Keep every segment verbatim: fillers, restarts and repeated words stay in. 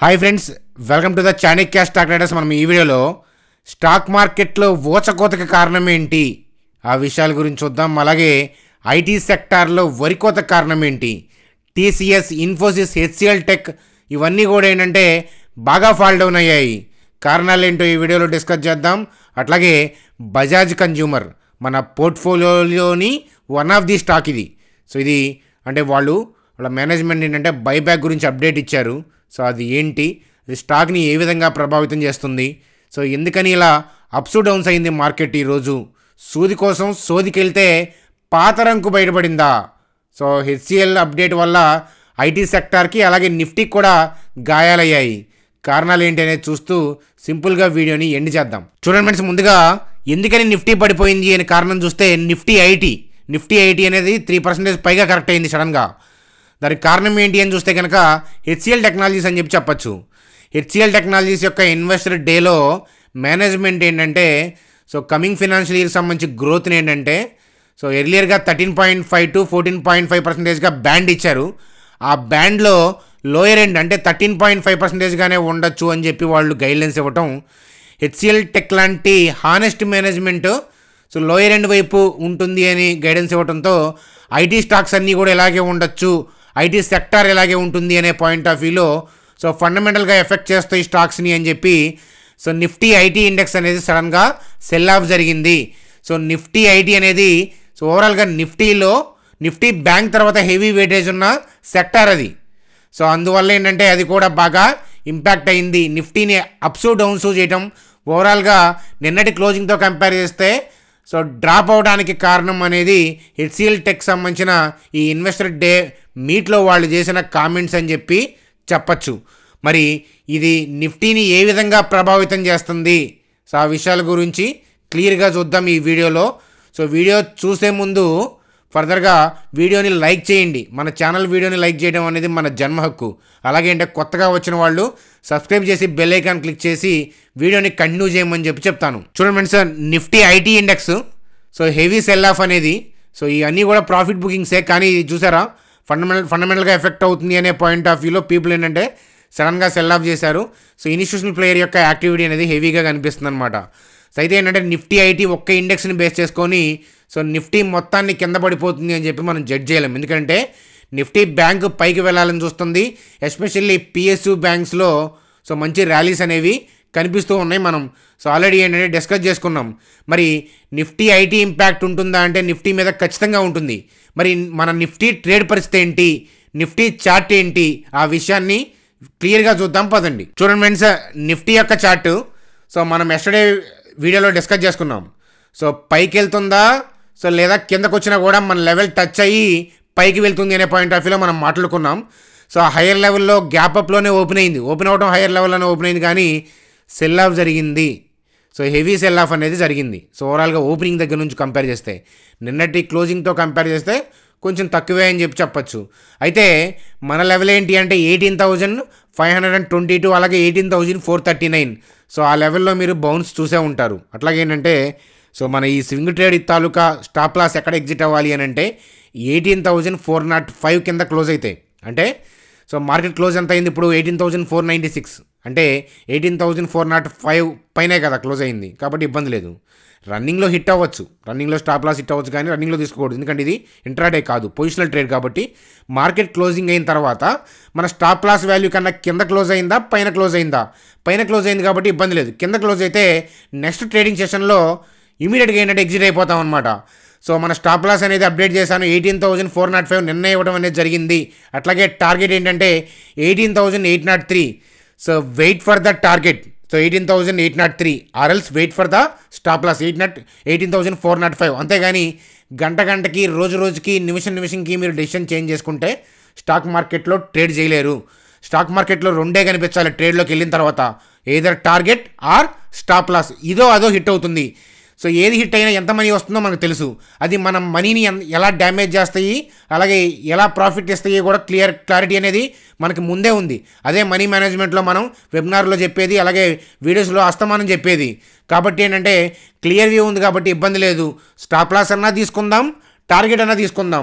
Hi friends, welcome to the Chanakya stock traders. మనం ఈ వీడియోలో స్టాక్ మార్కెట్లో ఊచకోతకి కారణం ఏంటి ఆ విషయాల గురించి చూద్దాం. అలాగే ఐటీ సెక్టార్లో వరికోత కారణం ఏంటి, టీసీఎస్, ఇన్ఫోసిస్, హెచ్సిఎల్ టెక్ ఇవన్నీ కూడా ఏంటంటే బాగా ఫాల్ డౌన్ అయ్యాయి. కారణాలు ఏంటో ఈ వీడియోలో డిస్కస్ చేద్దాం. అట్లాగే బజాజ్ కన్జ్యూమర్ మన పోర్ట్ఫోలియోలోని వన్ ఆఫ్ ది స్టాక్ ఇది. సో ఇది అంటే వాళ్ళు వాళ్ళ మేనేజ్మెంట్ ఏంటంటే బైబ్యాక్ గురించి అప్డేట్ ఇచ్చారు. సో అది ఏంటి, అది స్టాక్ని ఏ విధంగా ప్రభావితం చేస్తుంది, సో ఎందుకని ఇలా అప్స్ డౌన్స్ అయింది మార్కెట్ ఈరోజు, సూది కోసం సోదికి వెళ్తే పాత రంకు బయటపడిందా, సో హెచ్సిఎల్ అప్డేట్ వల్ల ఐటీ సెక్టార్కి అలాగే నిఫ్టీకి కూడా గాయాలయ్యాయి. కారణాలు ఏంటి అనేది చూస్తూ సింపుల్గా వీడియోని ఎండ్ చేద్దాం. చూడండి ఫ్రెండ్స్, ముందుగా ఎందుకని నిఫ్టీ పడిపోయింది అనే కారణం చూస్తే నిఫ్టీ ఐటీ నిఫ్టీ ఐటీ అనేది త్రీ పర్సెంటేజ్ పైగా కరెక్ట్ అయింది సడన్గా. దానికి కారణం ఏంటి అని చూస్తే కనుక హెచ్సిఎల్ టెక్నాలజీస్ అని చెప్పి చెప్పచ్చు. హెచ్సిఎల్ టెక్నాలజీస్ యొక్క ఇన్వెస్టర్ డేలో మేనేజ్మెంట్ ఏంటంటే సో కమింగ్ ఫినాన్షియల్ ఇయర్కి సంబంధించి గ్రోత్ని ఏంటంటే సో ఎర్లియర్గా thirteen point five to fourteen point five పర్సెంటేజ్గా బ్యాండ్ ఇచ్చారు. ఆ బ్యాండ్లో లోయర్ ఎండ్ అంటే థర్టీన్ పాయింట్ ఫైవ్ పర్సెంటేజ్గానే ఉండొచ్చు అని చెప్పి వాళ్ళు గైడ్లైన్స్ ఇవ్వటం. హెచ్సిఎల్ టెక్ లాంటి honest management so lower end వైపు ఉంటుంది అని గైడెన్స్ ఇవ్వడంతో ఐటీ స్టాక్స్ అన్నీ కూడా ఇలాగే ఉండొచ్చు, ఐటీ సెక్టార్ ఇలాగే ఉంటుంది అనే పాయింట్ ఆఫ్ వ్యూలో సో ఫండమెంటల్గా ఎఫెక్ట్ చేస్తాయి స్టాక్స్ని అని చెప్పి సో నిఫ్టీ ఐటీ ఇండెక్స్ అనేది సడన్గా సెల్ ఆఫ్ జరిగింది. సో నిఫ్టీ ఐటీ అనేది సో ఓవరాల్గా నిఫ్టీలో నిఫ్టీ బ్యాంక్ తర్వాత హెవీ వెయిటేజ్ ఉన్న సెక్టార్ అది. సో అందువల్ల ఏంటంటే అది కూడా బాగా ఇంపాక్ట్ అయింది. నిఫ్టీని అప్స్ డౌన్స్ చేయటం ఓవరాల్గా నిన్నటి క్లోజింగ్తో కంపేర్ చేస్తే సో డ్రాప్ అవడానికి కారణం అనేది హెచ్సిఎల్ టెక్ సంబంధించిన ఈ ఇన్వెస్టర్ డే మీట్లో వాళ్ళు చేసిన కామెంట్స్ అని చెప్పి చెప్పచ్చు. మరి ఇది నిఫ్టీని ఏ విధంగా ప్రభావితం చేస్తుంది, సో ఆ విషయాల గురించి క్లియర్గా చూద్దాం ఈ వీడియోలో. సో వీడియో చూసే ముందు ఫర్దర్గా వీడియోని లైక్ చేయండి. మన ఛానల్ వీడియోని లైక్ చేయడం అనేది మన జన్మ హక్కు. అలాగే అంటే కొత్తగా వచ్చిన వాళ్ళు సబ్స్క్రైబ్ చేసి బెల్ ఐకాన్ క్లిక్ చేసి వీడియోని కంటిన్యూ చేయమని చెప్పి చెప్తాను. చూడండి friends, Nifty IT index so heavy sell off అనేది సో ఇవన్నీ కూడా ప్రాఫిట్ బుకింగ్సే, కానీ చూసారా ఫండమెంటల్ ఫండమెంటల్గా ఎఫెక్ట్ అవుతుంది అనే పాయింట్ ఆఫ్ వ్యూలో పీపుల్ ఏంటంటే సడన్గా సెల్ ఆఫ్ చేశారు. సో ఇన్స్టిట్యూషనల్ ప్లేయర్ యొక్క యాక్టివిటీ అనేది హెవీగా కనిపిస్తుంది అనమాట. సో అయితే ఏంటంటే నిఫ్టీ ఐటీ ఒక్క ఇండెక్స్ని బేస్ చేసుకొని సో నిఫ్టీ మొత్తాన్ని కింద పడిపోతుంది అని చెప్పి మనం జడ్జ్ చేయలేం. ఎందుకంటే నిఫ్టీ బ్యాంక్ పైకి వెళ్ళాలని చూస్తుంది. ఎస్పెషల్లీ పిఎస్యూ బ్యాంక్స్లో సో మంచి ర్యాలీస్ అనేవి కనిపిస్తూ ఉన్నాయి. మనం సో ఆల్రెడీ ఏంటంటే డిస్కస్ చేసుకున్నాం. మరి నిఫ్టీ ఐటీ ఇంపాక్ట్ ఉంటుందా అంటే నిఫ్టీ మీద ఖచ్చితంగా ఉంటుంది. మరి మన నిఫ్టీ ట్రేడ్ పరిస్థితి ఏంటి, నిఫ్టీ చార్ట్ ఏంటి, ఆ విషయాన్ని క్లియర్గా చూద్దాం పదండి. చూడండి ఫ్రెండ్స్, నిఫ్టీ యొక్క చార్టు సో మనం ఎస్టర్డే వీడియోలో డిస్కస్ చేసుకున్నాం. సో పైకి వెళ్తుందా సో లేదా కిందకు వచ్చినా కూడా మన లెవెల్ టచ్ అయ్యి పైకి వెళ్తుంది అనే పాయింట్ ఆఫ్ వ్యూలో మనం మాట్లాడుకున్నాం. సో హయ్యర్ లెవెల్లో గ్యాప్ అప్లోనే ఓపెన్ అయింది, ఓపెన్ అవడం హయ్యర్ లెవెల్లోనే ఓపెన్ అయింది, కానీ సెల్ ఆఫ్ జరిగింది. సో హెవీ సెల్ ఆఫ్ అనేది జరిగింది. సో ఓవరాల్గా ఓపెనింగ్ దగ్గర నుంచి కంపేర్ చేస్తే నిన్నటి క్లోజింగ్తో కంపేర్ చేస్తే కొంచెం తక్కువే అని చెప్పి చెప్పచ్చు. అయితే మన లెవెల్ ఏంటి అంటే eighteen thousand five hundred and twenty two అలాగే eighteen thousand four thirty nine so ఆ లెవెల్లో మీరు బౌన్స్ చూసే ఉంటారు. అట్లాగే ఏంటంటే సో మన ఈ స్వింగ్ ట్రేడ్ తాలూకా స్టాప్ లాస్ ఎక్కడ ఎగ్జిట్ అవ్వాలి అని అంటే eighteen thousand four naught five కింద క్లోజ్ అవుతాయి. అంటే సో మార్కెట్ క్లోజ్ ఎంత అయింది ఇప్పుడు eighteen thousand four ninety six అంటే eighteen thousand four naught five పైనే కదా క్లోజ్ అయింది, కాబట్టి ఇబ్బంది లేదు. రన్నింగ్లో హిట్ అవ్వచ్చు, రన్నింగ్లో స్టాప్ లాస్ హిట్ అవ్వచ్చు, కానీ రన్నింగ్లో తీసుకోకూడదు. ఎందుకంటే ఇది ఇంట్రాడే కాదు, పొజిషనల్ ట్రేడ్ కాబట్టి మార్కెట్ క్లోజింగ్ అయిన తర్వాత మన స్టాప్ లాస్ వాల్యూ కన్నా కింద క్లోజ్ అయిందా పైన క్లోజ్ అయిందా, పైన క్లోజ్ అయింది కాబట్టి ఇబ్బంది లేదు. కింద క్లోజ్ అయితే నెక్స్ట్ ట్రేడింగ్ సెషన్లో ఇమీడియట్గా ఏంటంటే ఎగ్జిట్ అయిపోతాం అనమాట. సో మన స్టాప్ లాస్ అనేది అప్డేట్ చేశాను, eighteen thousand four naught five నిన్న ఇవ్వడం అనేది జరిగింది. అట్లాగే టార్గెట్ ఏంటంటే eighteen thousand eight naught three so wait for the target. So eighteen thousand eight naught three or else wait for the stop loss eight naught eighteen thousand four naught five అంతేగాని గంట గంటకి రోజు రోజుకి నిమిషం నిమిషంకి మీరు డెసిషన్ చేంజ్ చేసుకుంటే stock మార్కెట్లో ట్రేడ్ చేయలేరు. స్టాక్ మార్కెట్లో రెండే కనిపించాలి ట్రేడ్లోకి వెళ్ళిన తర్వాత, either target or stop loss, ఇదో అదో హిట్ అవుతుంది. సో ఏది హిట్ అయినా ఎంత మనీ వస్తుందో మనకు తెలుసు, అది మన మనీని ఎలా డ్యామేజ్ చేస్తాయి అలాగే ఎలా ప్రాఫిట్ ఇస్తాయి కూడా క్లియర్ క్లారిటీ అనేది మనకి ముందే ఉంది. అదే మనీ మేనేజ్మెంట్లో మనం వెబినార్లో చెప్పేది అలాగే వీడియోస్లో అస్తమానం చెప్పేది. కాబట్టి ఏంటంటే క్లియర్ వ్యూ ఉంది కాబట్టి ఇబ్బంది లేదు. స్టాప్ లాస్ అన్నా తీసుకుందాం, టార్గెట్ అన్నా తీసుకుందాం. సో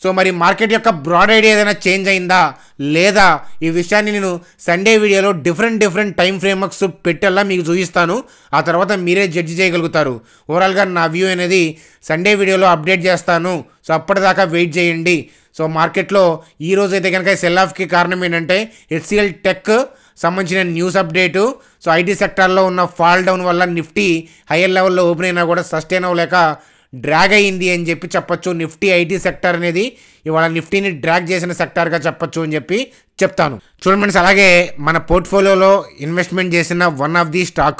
సో మరి మార్కెట్ యొక్క బ్రాడ్ ఐడియా ఏదైనా చేంజ్ అయిందా లేదా ఈ విషయాన్ని నేను సండే వీడియోలో డిఫరెంట్ డిఫరెంట్ టైం ఫ్రేమ్వర్క్స్ పెట్టేలా మీకు చూపిస్తాను. ఆ తర్వాత మీరే జడ్జి చేయగలుగుతారు. ఓవరాల్గా నా వ్యూ అనేది సండే వీడియోలో అప్డేట్ చేస్తాను. సో అప్పటిదాకా వెయిట్ చేయండి. సో మార్కెట్లో ఈరోజు అయితే కనుక సెల్ ఆఫ్కి కారణం ఏంటంటే హెచ్సిఎల్ టెక్ సంబంధించిన న్యూస్ అప్డేటు. సో ఐటీ సెక్టార్లో ఉన్న ఫాల్ డౌన్ వల్ల నిఫ్టీ హైయర్ లెవెల్లో ఓపెన్ అయినా కూడా సస్టైన్ అవ్వలేక డ్రాగ్ అయ్యింది అని చెప్పి చెప్పొచ్చు. నిఫ్టీ ఐటీ సెక్టర్ అనేది ఇవాళ నిఫ్టీని డ్రాగ్ చేసిన సెక్టార్గా చెప్పొచ్చు అని చెప్పి చెప్తాను. చూడండి ఫ్రెండ్స్, అలాగే మన పోర్ట్ఫోలియోలో ఇన్వెస్ట్మెంట్ చేసిన వన్ ఆఫ్ ది స్టాక్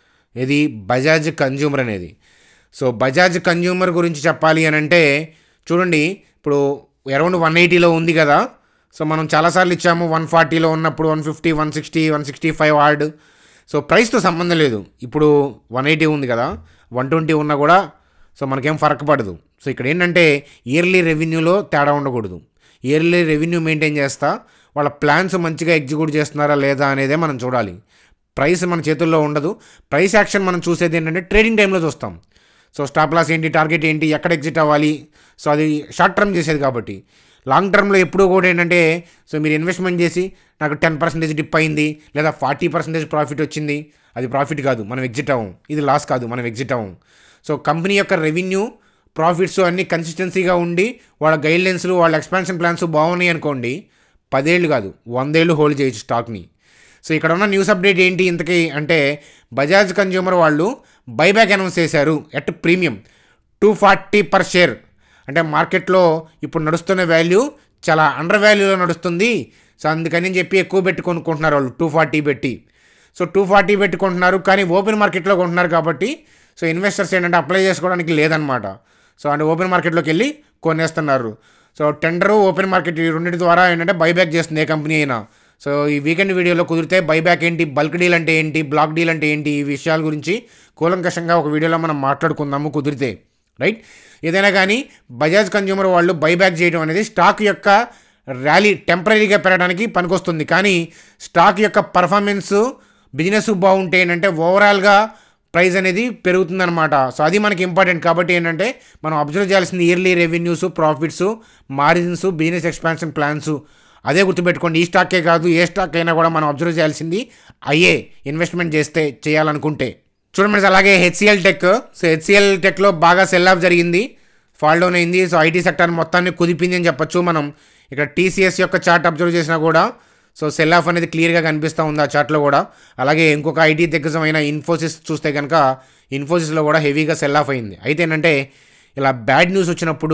ఇది బజాజ్ కన్జ్యూమర్ అనేది. సో బజాజ్ కన్జ్యూమర్ గురించి చెప్పాలి అని అంటే చూడండి, ఇప్పుడు అరౌండ్ వన్ ఎయిటీలో ఉంది కదా. సో మనం చాలాసార్లు ఇచ్చాము వన్ ఫార్టీలో ఉన్నప్పుడు one fifty one sixty one sixty five ఆర్డ్. సో ప్రైస్తో సంబంధం లేదు. ఇప్పుడు వన్ ఎయిటీ ఉంది కదా, వన్ ట్వంటీ ఉన్నా కూడా సో మనకేం ఫరక్ పడదు. సో ఇక్కడ ఏంటంటే ఇయర్లీ రెవెన్యూలో తేడా ఉండకూడదు. ఇయర్లీ రెవెన్యూ మెయింటైన్ చేస్తా వాళ్ళ ప్లాన్స్ మంచిగా ఎగ్జిక్యూట్ చేస్తున్నారా లేదా అనేదే మనం చూడాలి. ప్రైస్ మన చేతుల్లో ఉండదు. ప్రైస్ యాక్షన్ మనం చూసేది ఏంటంటే ట్రేడింగ్ టైంలో చూస్తాం. సో స్టాప్ లాస్ ఏంటి, టార్గెట్ ఏంటి, ఎక్కడ ఎగ్జిట్ అవ్వాలి. సో అది షార్ట్ టర్మ్ చేసేది కాబట్టి. లాంగ్ టర్మ్లో ఎప్పుడూ కూడా ఏంటంటే సో మీరు ఇన్వెస్ట్మెంట్ చేసి నాకు టెన్ పర్సెంటేజ్ డిప్ అయింది లేదా ఫార్టీ పర్సెంటేజ్ ప్రాఫిట్ వచ్చింది, అది ప్రాఫిట్ కాదు, మనం ఎగ్జిట్ అవ్వం. ఇది లాస్ కాదు, మనం ఎగ్జిట్ అవ్వం. సో కంపెనీ యొక్క రెవెన్యూ ప్రాఫిట్స్ అన్నీ కన్సిస్టెన్సీగా ఉండి వాళ్ళ గైడ్లైన్స్లు వాళ్ళ ఎక్స్పాన్షన్ ప్లాన్స్ బాగున్నాయి అనుకోండి, పదేళ్ళు కాదు వందేళ్ళు హోల్డ్ చేయొచ్చు స్టాక్ని. సో ఇక్కడ ఉన్న న్యూస్ అప్డేట్ ఏంటి ఇంతకీ అంటే బజాజ్ కన్జ్యూమర్ వాళ్ళు బైబ్యాక్ అనౌన్స్ చేశారు at premium two forty per share. అంటే మార్కెట్లో ఇప్పుడు నడుస్తున్న వాల్యూ చాలా అండర్ వాల్యూలో నడుస్తుంది. సో అందుకని చెప్పి ఎక్కువ పెట్టి కొనుక్కుంటున్నారు వాళ్ళు, టూ ఫార్టీ పెట్టి. సో టూ ఫార్టీ పెట్టుకుంటున్నారు కానీ ఓపెన్ మార్కెట్లో కొంటున్నారు కాబట్టి సో ఇన్వెస్టర్స్ ఏంటంటే అప్లై చేసుకోవడానికి లేదనమాట. సో అంటే ఓపెన్ మార్కెట్లోకి వెళ్ళి కొనేస్తున్నారు. సో టెండరు ఓపెన్ మార్కెట్ ఈ రెండింటి ద్వారా ఏంటంటే బైబ్యాక్ చేస్తుంది ఏ కంపెనీ అయినా. సో ఈ వీకెండ్ వీడియోలో కుదిరితే బైబ్యాక్ ఏంటి, బల్క్ డీల్ అంటే ఏంటి, బ్లాక్ డీల్ అంటే ఏంటి, ఈ విషయాల గురించి కూలంకషంగా ఒక వీడియోలో మనం మాట్లాడుకుందాము కుదిరితే, రైట్. ఏదైనా కానీ బజాజ్ కన్జ్యూమర్ వాళ్ళు బైబ్యాక్ చేయడం అనేది స్టాక్ యొక్క ర్యాలీ టెంపరీగా పెరగడానికి పనికొస్తుంది. కానీ స్టాక్ యొక్క పర్ఫార్మెన్స్ బిజినెస్ బాగుంటే ఏంటంటే ఓవరాల్గా ప్రైస్ అనేది పెరుగుతుందన్నమాట. సో అది మనకి ఇంపార్టెంట్. కాబట్టి ఏంటంటే మనం అబ్జర్వ్ చేయాల్సింది yearly revenues, profits, margins, business expansion plans. అదే గుర్తుపెట్టుకోండి. ఈ స్టాకే కాదు ఏ స్టాక్ అయినా కూడా మనం అబ్జర్వ్ చేయాల్సింది అయ్యే ఇన్వెస్ట్మెంట్ చేస్తే చేయాలనుకుంటే. చూడండి అలాగే హెచ్సిఎల్ టెక్. సో హెచ్సిఎల్ టెక్లో బాగా సెల్ ఆఫ్ జరిగింది, ఫాల్ డౌన్ అయింది. సో ఐటీ సెక్టర్ మొత్తాన్ని కుదిపింది అని చెప్పొచ్చు. మనం ఇక్కడ టీసీఎస్ యొక్క చార్ట్ అబ్జర్వ్ చేసినా కూడా సో సెల్ ఆఫ్ అనేది క్లియర్గా కనిపిస్తూ ఉంది ఆ చార్ట్లో కూడా. అలాగే ఇంకొక ఐటీ దిగ్గజమైన ఇన్ఫోసిస్ చూస్తే కనుక ఇన్ఫోసిస్లో కూడా హెవీగా సెల్ ఆఫ్ అయింది. అయితే ఏంటంటే ఇలా బ్యాడ్ న్యూస్ వచ్చినప్పుడు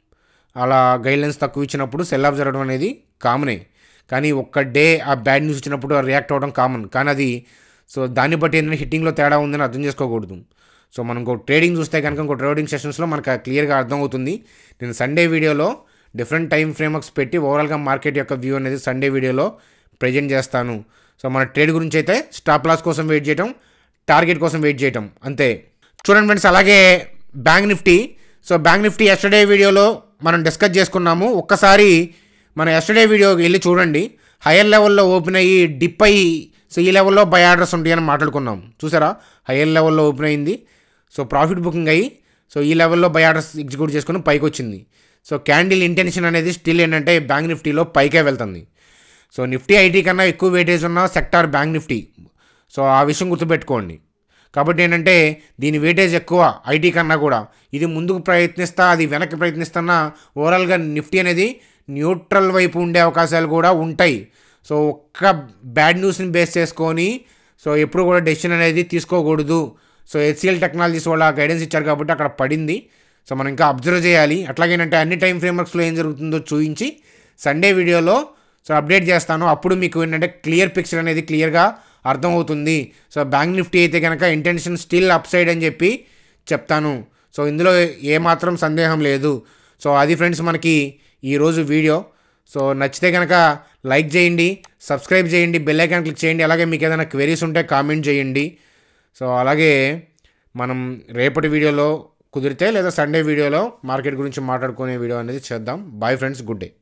అలా గైడ్లైన్స్ తక్కువ ఇచ్చినప్పుడు సెల్ ఆఫ్ జరగడం అనేది కామనే. కానీ ఒక్క డే ఆ బ్యాడ్ న్యూస్ వచ్చినప్పుడు రియాక్ట్ అవ్వడం కామన్. కానీ అది సో దాన్ని బట్టి ఏంటంటే హిట్టింగ్లో తేడా ఉందని అర్థం చేసుకోకూడదు. సో మనం ఇంకో ట్రేడింగ్ చూస్తే కనుక ఇంకో ట్రేడింగ్ సెషన్స్లో మనకు క్లియర్గా అర్థమవుతుంది. నేను సండే వీడియోలో డిఫరెంట్ టైం ఫ్రేమ్వర్క్స్ పెట్టి ఓవరాల్గా మార్కెట్ యొక్క వ్యూ అనేది సండే వీడియోలో ప్రజెంట్ చేస్తాను. సో మన ట్రేడ్ గురించి అయితే స్టాప్ లాస్ కోసం వెయిట్ చేయటం, టార్గెట్ కోసం వెయిట్ చేయటం అంతే. చూడండి ఫ్రెండ్స్, అలాగే bank Nifty. So bank Nifty yesterday వీడియోలో మనం డిస్కస్ చేసుకున్నాము. ఒక్కసారి మన ఎస్టర్డే వీడియోకి వెళ్ళి చూడండి. హయ్యర్ లెవెల్లో ఓపెన్ అయ్యి డిప్ అయ్యి సో ఈ లెవెల్లో బై ఆర్డర్స్ ఉంటాయని మాట్లాడుకున్నాం. చూసారా, హయ్యర్ లెవెల్లో ఓపెన్ అయింది. సో ప్రాఫిట్ బుకింగ్ అయ్యి సో ఈ లెవెల్లో బై ఆర్డర్స్ ఎగ్జిక్యూట్ చేసుకుని పైకి వచ్చింది. సో క్యాండిల్ ఇంటెన్షన్ అనేది స్టిల్ ఏంటంటే బ్యాంక్ నిఫ్టీలో పైకే వెళ్తుంది. సో నిఫ్టీ ఐటీ కన్నా ఎక్కువ వెయిటేజ్ ఉన్న సెక్టార్ బ్యాంక్ నిఫ్టీ. సో ఆ విషయం గుర్తుపెట్టుకోండి. కాబట్టి ఏంటంటే దీని వెయిటేజ్ ఎక్కువ ఐటీ కన్నా కూడా. ఇది ముందుకు ప్రయత్నిస్తా అది వెనక్కి ప్రయత్నిస్తున్నా ఓవరాల్గా నిఫ్టీ అనేది న్యూట్రల్ వైపు ఉండే అవకాశాలు కూడా ఉంటాయి. సో ఒక్క బ్యాడ్ న్యూస్ని బేస్ చేసుకొని సో ఎప్పుడు కూడా డెసిషన్ అనేది తీసుకోకూడదు. సో హెచ్సిఎల్ టెక్నాలజీస్ వాళ్ళ గైడెన్స్ ఇచ్చారు కాబట్టి అక్కడ పడింది. సో మనం ఇంకా అబ్జర్వ్ చేయాలి. అట్లాగేనంటే అన్ని టైం ఫ్రేమ్వర్క్స్లో ఏం జరుగుతుందో చూపించి సండే వీడియోలో సో అప్డేట్ చేస్తాను. అప్పుడు మీకు ఏంటంటే క్లియర్ పిక్చర్ అనేది క్లియర్గా అర్థమవుతుంది. సో బ్యాంక్ నిఫ్టీ అయితే కనుక ఇంటెన్షన్ స్టిల్ అప్ సైడ్ అని చెప్పి చెప్తాను. సో ఇందులో ఏమాత్రం సందేహం లేదు. సో అది ఫ్రెండ్స్ మనకి ఈరోజు వీడియో. సో నచ్చితే కనుక లైక్ చేయండి, సబ్స్క్రైబ్ చేయండి, బెల్ ఐకాన్ క్లిక్ చేయండి. అలాగే మీకు ఏదైనా క్వెరీస్ ఉంటే కామెంట్ చేయండి. సో అలాగే మనం రేపటి వీడియోలో కుదిరితే లేదా సండే వీడియోలో మార్కెట్ గురించి మాట్లాడుకునే వీడియో అనేది చేద్దాం. Bye friends, good day.